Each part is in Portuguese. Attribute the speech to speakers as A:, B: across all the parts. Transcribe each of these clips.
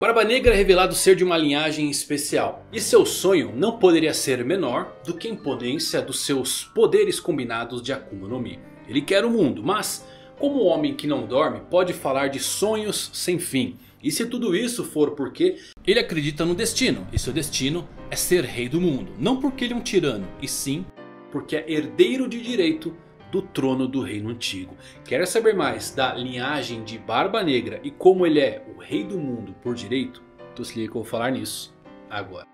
A: Barba Negra é revelado ser de uma linhagem especial. E seu sonho não poderia ser menor do que a imponência dos seus poderes combinados de Akuma no Mi. Ele quer o mundo, mas como um homem que não dorme pode falar de sonhos sem fim. E se tudo isso for porque ele acredita no destino. E seu destino é ser rei do mundo. Não porque ele é um tirano, e sim porque é herdeiro de direito do trono do reino antigo. Quer saber mais da linhagem de Barba Negra e como ele é o rei do mundo por direito? Então se liga que eu vou falar nisso agora.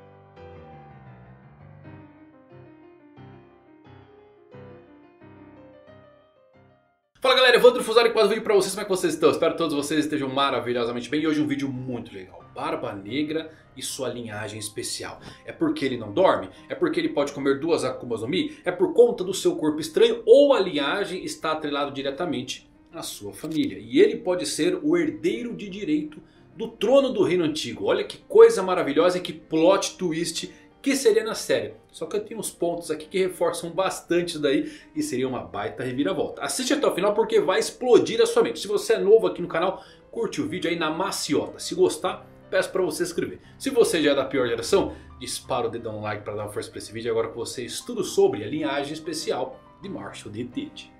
A: Fala galera, Evandro Fusari com mais um vídeo pra vocês, como é que vocês estão? Espero que todos vocês estejam maravilhosamente bem. E hoje um vídeo muito legal, Barba Negra e sua linhagem especial. É porque ele não dorme? É porque ele pode comer duas Akumas no Mi? É por conta do seu corpo estranho? Ou a linhagem está atrelada diretamente à sua família? E ele pode ser o herdeiro de direito do trono do reino antigo. Olha que coisa maravilhosa e que plot twist que seria na série. Só que eu tenho uns pontos aqui que reforçam bastante isso daí e seria uma baita reviravolta. Assiste até o final porque vai explodir a sua mente. Se você é novo aqui no canal, curte o vídeo aí na maciota. Se gostar, peço para você se inscrever. Se você já é da pior geração, dispara o dedão no like para dar uma força para esse vídeo. Agora que você estuda sobre a linhagem especial de Marshall D. Tate.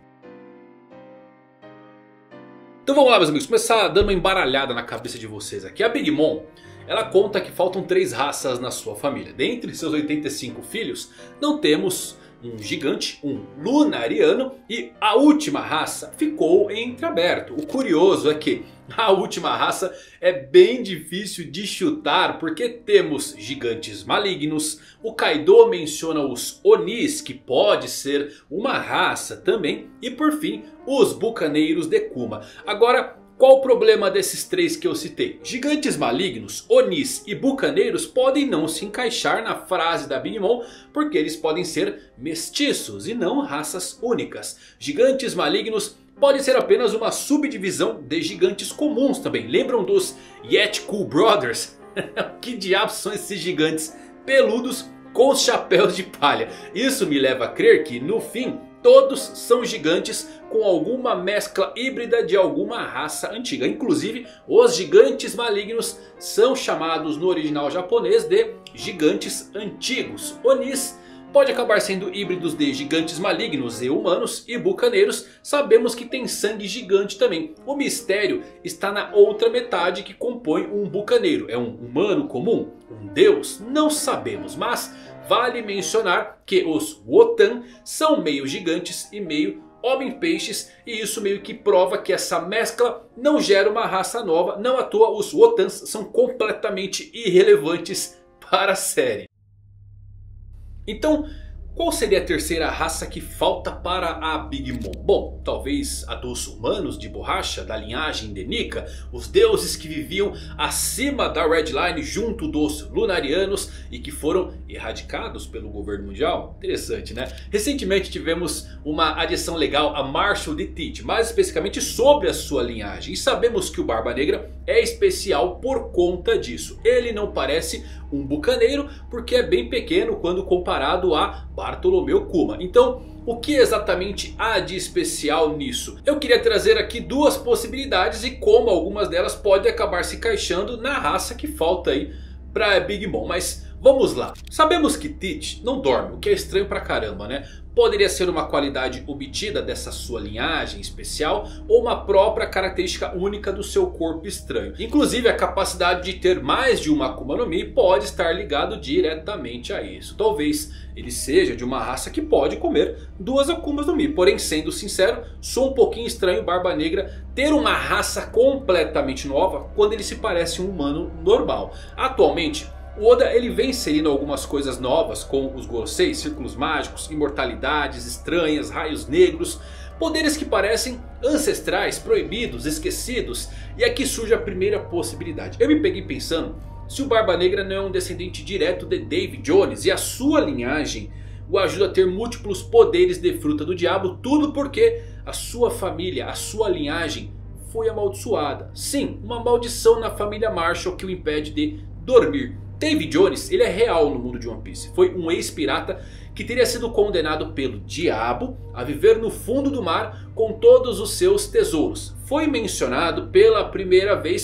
A: Então vamos lá meus amigos, começar dando uma embaralhada na cabeça de vocês aqui. A Big Mom, ela conta que faltam 3 raças na sua família. Dentre seus 85 filhos, não temos um gigante, um lunariano e a última raça ficou entreaberto. O curioso é que a última raça é bem difícil de chutar porque temos gigantes malignos. O Kaido menciona os Onis, que pode ser uma raça também. E por fim, os bucaneiros de Kuma. Agora, qual o problema desses 3 que eu citei? Gigantes malignos, Onis e bucaneiros podem não se encaixar na frase da Big Mom porque eles podem ser mestiços e não raças únicas. Gigantes malignos pode ser apenas uma subdivisão de gigantes comuns também. Lembram dos Yet Cool Brothers? Que diabos são esses gigantes peludos com os chapéus de palha? Isso me leva a crer que no fim todos são gigantes com alguma mescla híbrida de alguma raça antiga. Inclusive os gigantes malignos são chamados no original japonês de gigantes antigos. Onis pode acabar sendo híbridos de gigantes malignos e humanos. E bucaneiros sabemos que tem sangue gigante também. O mistério está na outra metade que compõe um bucaneiro. É um humano comum? Um deus? Não sabemos, mas vale mencionar que os Wotan são meio gigantes e meio homem-peixes. E isso meio que prova que essa mescla não gera uma raça nova. Não à toa os Wotans são completamente irrelevantes para a série. Então, qual seria a terceira raça que falta para a Big Mom? Bom, talvez a dos humanos de borracha da linhagem de Nika. Os deuses que viviam acima da Red Line junto dos lunarianos e que foram erradicados pelo governo mundial. Interessante, né? Recentemente tivemos uma adição legal a Marshall D. Tate, mais especificamente sobre a sua linhagem. E sabemos que o Barba Negra é especial por conta disso. Ele não parece um bucaneiro porque é bem pequeno quando comparado a Bartolomeu Kuma. Então, o que exatamente há de especial nisso? Eu queria trazer aqui 2 possibilidades e como algumas delas podem acabar se encaixando na raça que falta aí para Big Mom. Mas vamos lá. Sabemos que Tate não dorme, o que é estranho pra caramba, né? Poderia ser uma qualidade obtida dessa sua linhagem especial ou uma própria característica única do seu corpo estranho. Inclusive a capacidade de ter mais de uma Akuma no Mi pode estar ligado diretamente a isso. Talvez ele seja de uma raça que pode comer 2 Akumas no Mi. Porém, sendo sincero, sou um pouquinho estranho Barba Negra ter uma raça completamente nova quando ele se parece um humano normal. Atualmente, o Oda ele vem inserindo algumas coisas novas com os Gorosei, círculos mágicos, imortalidades estranhas, raios negros, poderes que parecem ancestrais, proibidos, esquecidos. E aqui surge a primeira possibilidade. Eu me peguei pensando se o Barba Negra não é um descendente direto de Davy Jones e a sua linhagem o ajuda a ter múltiplos poderes de fruta do diabo. Tudo porque a sua família, a sua linhagem foi amaldiçoada. Sim, uma maldição na família Marshall que o impede de dormir. Davy Jones ele é real no mundo de One Piece. Foi um ex-pirata que teria sido condenado pelo diabo a viver no fundo do mar com todos os seus tesouros. Foi mencionado pela primeira vez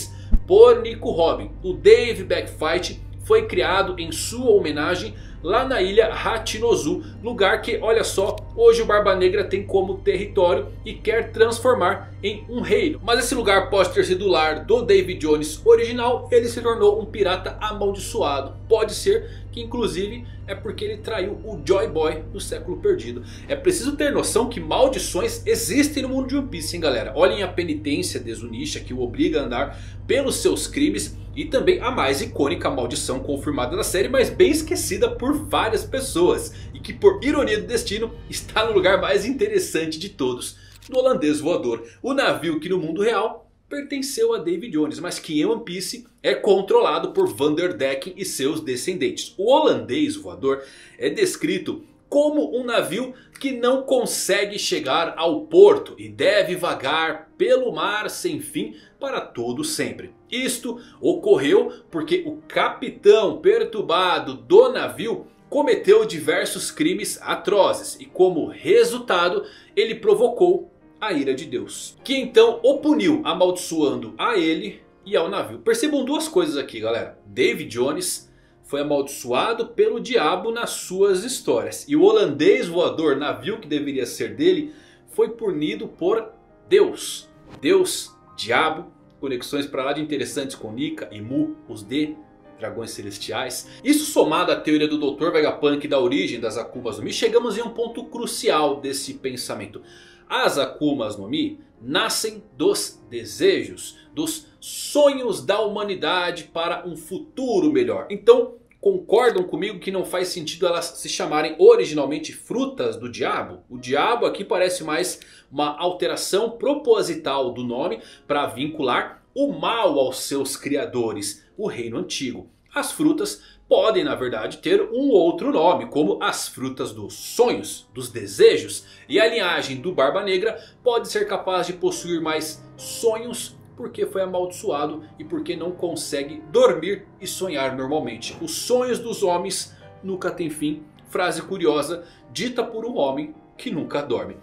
A: por Nico Robin. O Dave Backfight foi criado em sua homenagem lá na ilha Hachinozu, lugar que, olha só, hoje o Barba Negra tem como território e quer transformar em um reino. Mas esse lugar pode ter sido o lar do Davy Jones original, ele se tornou um pirata amaldiçoado. Pode ser que inclusive é porque ele traiu o Joy Boy no século perdido. É preciso ter noção que maldições existem no mundo de One Piece, hein, galera. Olhem a penitência de Zunisha, que o obriga a andar pelos seus crimes. E também a mais icônica maldição confirmada na série, mas bem esquecida por várias pessoas. E que, por ironia do destino, está no lugar mais interessante de todos. No Holandês Voador. O navio que no mundo real pertenceu a Davy Jones, mas que em One Piece é controlado por Vanderdecken e seus descendentes. O Holandês Voador é descrito como um navio que não consegue chegar ao porto e deve vagar pelo mar sem fim para todo sempre. Isto ocorreu porque o capitão perturbado do navio cometeu diversos crimes atrozes. E como resultado ele provocou a ira de Deus, que então o puniu amaldiçoando a ele e ao navio. Percebam duas coisas aqui, galera. Davy Jones foi amaldiçoado pelo diabo nas suas histórias. E o Holandês Voador, navio que deveria ser dele, foi punido por Deus. Deus, diabo, conexões para lá de interessantes com Nika e Mu, os dragões celestiais. Isso somado à teoria do Dr. Vegapunk da origem das Akumas no Mi, chegamos em um ponto crucial desse pensamento. As Akumas no Mi nascem dos desejos, dos sonhos da humanidade para um futuro melhor. Então, concordam comigo que não faz sentido elas se chamarem originalmente frutas do diabo? O diabo aqui parece mais uma alteração proposital do nome para vincular o mal aos seus criadores, o reino antigo. As frutas podem, na verdade, ter um outro nome, como as frutas dos sonhos, dos desejos. E a linhagem do Barba Negra pode ser capaz de possuir mais sonhos porque foi amaldiçoado e porque não consegue dormir e sonhar normalmente. Os sonhos dos homens nunca têm fim. Frase curiosa dita por um homem que nunca dorme.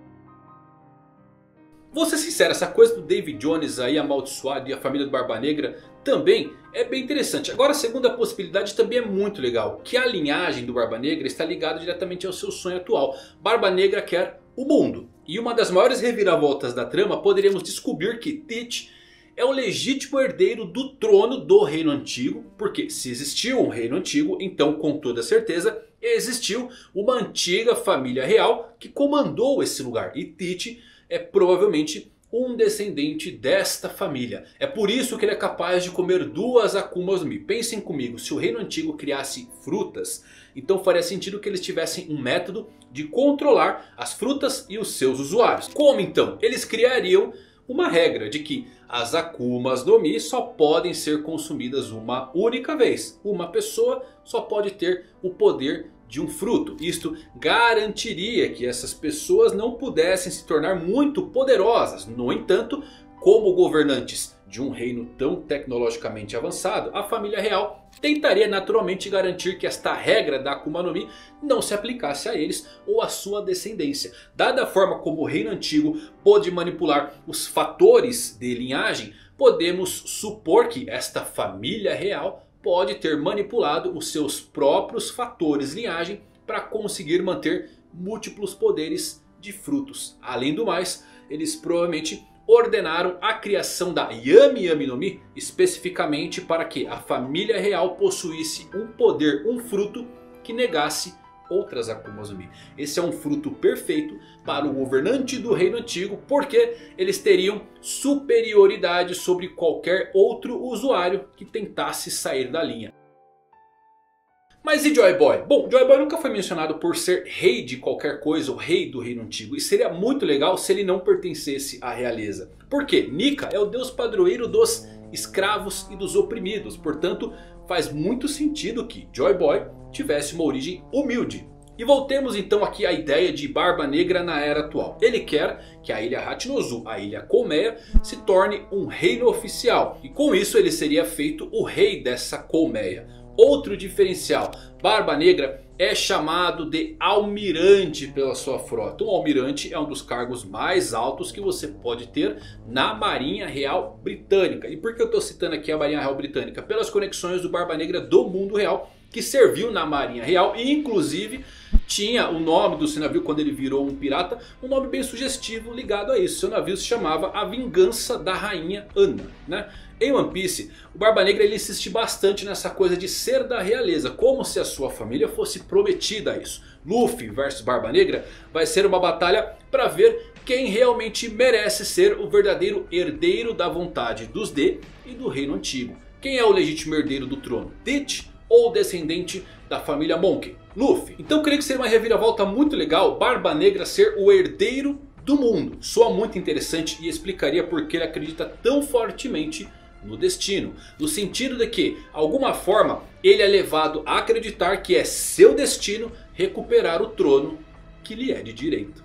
A: Vou ser sincero, essa coisa do Davy Jones aí amaldiçoado e a família do Barba Negra também é bem interessante. Agora a segunda possibilidade também é muito legal. Que a linhagem do Barba Negra está ligada diretamente ao seu sonho atual. Barba Negra quer o mundo. E uma das maiores reviravoltas da trama, poderíamos descobrir que Tite é o legítimo herdeiro do trono do reino antigo. Porque se existiu um reino antigo, então com toda certeza existiu uma antiga família real que comandou esse lugar. E Tite é provavelmente um descendente desta família. É por isso que ele é capaz de comer duas Akumas no Mi. Pensem comigo, se o reino antigo criasse frutas, então faria sentido que eles tivessem um método de controlar as frutas e os seus usuários. Como então? Eles criariam uma regra de que as Akumas no Mi só podem ser consumidas uma única vez. Uma pessoa só pode ter o poder de um fruto. Isto garantiria que essas pessoas não pudessem se tornar muito poderosas. No entanto, como governantes de um reino tão tecnologicamente avançado, a família real tentaria naturalmente garantir que esta regra da Akuma no Mi não se aplicasse a eles ou à sua descendência. Dada a forma como o reino antigo pôde manipular os fatores de linhagem, podemos supor que esta família real pode ter manipulado os seus próprios fatores de linhagem para conseguir manter múltiplos poderes de frutos. Além do mais, eles provavelmente ordenaram a criação da Yami Yami no Mi especificamente para que a família real possuísse um poder, um fruto que negasse outras Akumas no Mi. Esse é um fruto perfeito para o governante do reino antigo, porque eles teriam superioridade sobre qualquer outro usuário que tentasse sair da linha. Mas e Joy Boy? Bom, Joy Boy nunca foi mencionado por ser rei de qualquer coisa, ou rei do reino antigo. E seria muito legal se ele não pertencesse à realeza. Por quê? Nika é o deus padroeiro dos escravos e dos oprimidos. Portanto, faz muito sentido que Joy Boy tivesse uma origem humilde. E voltemos então aqui à ideia de Barba Negra na era atual. Ele quer que a ilha Hachinozu, a ilha colmeia, se torne um reino oficial. E com isso ele seria feito o rei dessa colmeia. Outro diferencial, Barba Negra é chamado de almirante pela sua frota. Um almirante é um dos cargos mais altos que você pode ter na Marinha Real Britânica. E por que eu estou citando aqui a Marinha Real Britânica? Pelas conexões do Barba Negra do mundo real, que serviu na Marinha Real e inclusive tinha o nome do seu navio quando ele virou um pirata, um nome bem sugestivo ligado a isso. Seu navio se chamava A Vingança da Rainha Anna, né? Em One Piece, o Barba Negra ele insiste bastante nessa coisa de ser da realeza, como se a sua família fosse prometida a isso. Luffy versus Barba Negra vai ser uma batalha para ver quem realmente merece ser o verdadeiro herdeiro da vontade dos D e do Reino Antigo. Quem é o legítimo herdeiro do trono? Tite ou descendente da família Monkey? Luffy. Então creio que seria uma reviravolta muito legal Barba Negra ser o herdeiro do mundo. Soa muito interessante e explicaria por que ele acredita tão fortemente no destino. No sentido de que, de alguma forma, ele é levado a acreditar que é seu destino recuperar o trono que lhe é de direito.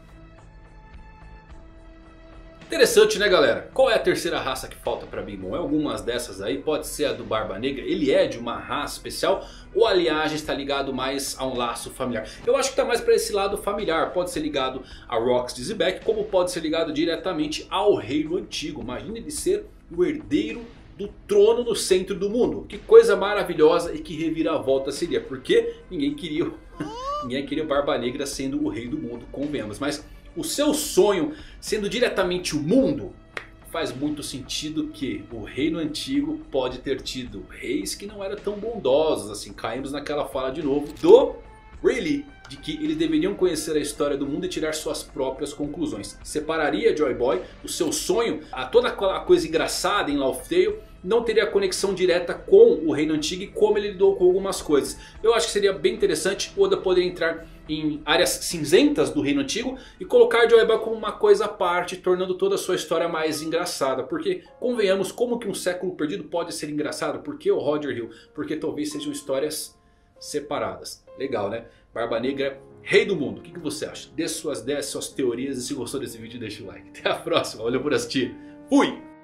A: Interessante, né, galera? Qual é a terceira raça que falta para Big Mom? Algumas dessas aí, pode ser a do Barba Negra. Ele é de uma raça especial ou a linhagem está ligado mais a um laço familiar? Eu acho que está mais para esse lado familiar. Pode ser ligado a Rox de Zebek, como pode ser ligado diretamente ao Reino Antigo. Imagina ele ser o herdeiro do trono no centro do mundo. Que coisa maravilhosa e que reviravolta seria. Porque ninguém queria o Barba Negra sendo o rei do mundo, convenhamos. Mas o seu sonho sendo diretamente o mundo, faz muito sentido que o Reino Antigo pode ter tido reis que não eram tão bondosos assim. Caímos naquela fala de novo do Rayleigh, de que eles deveriam conhecer a história do mundo e tirar suas próprias conclusões. Separaria Joy Boy, o seu sonho, toda aquela coisa engraçada em Laugh Tale, não teria conexão direta com o Reino Antigo e como ele lidou com algumas coisas. Eu acho que seria bem interessante Oda poder entrar em áreas cinzentas do Reino Antigo e colocar Joy Boy como uma coisa à parte, tornando toda a sua história mais engraçada. Porque, convenhamos, como que um século perdido pode ser engraçado? Por que o Roger Hill? Porque talvez sejam histórias separadas. Legal, né? Barba Negra, rei do mundo. O que você acha? Dê suas ideias, suas teorias. E se gostou desse vídeo, deixa o like. Até a próxima. Valeu por assistir. Fui!